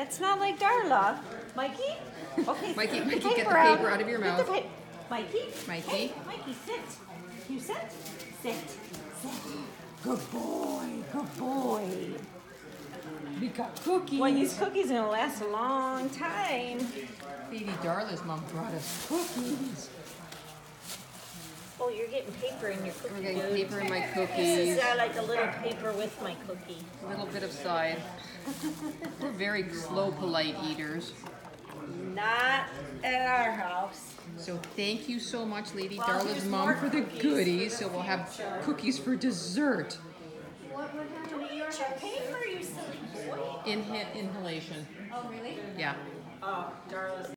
That's not like Darla. Mikey? Okay, Mikey, get the get the paper out. paper out of your Get mouth. the Mikey? Mikey? Hey, Mikey, sit. You sit? Sit. Sit. Good boy. Good boy. We got cookies. Boy, these cookies are going to last a long time. Lady Darla's mom brought us cookies. Oh, you're getting paper in your cookie. We're getting dude. paper in my This cookies. is like a little paper with my cookie. A little bit of side. We're very slow, polite eaters. Not at our house. So thank you so much, Lady Well, Darla's here's mom, more for the cookies goodies. for So the we'll have future. cookies for dessert. What happened to your paper, you silly boy? Inhalation. Oh, really? Yeah. Oh, Darla's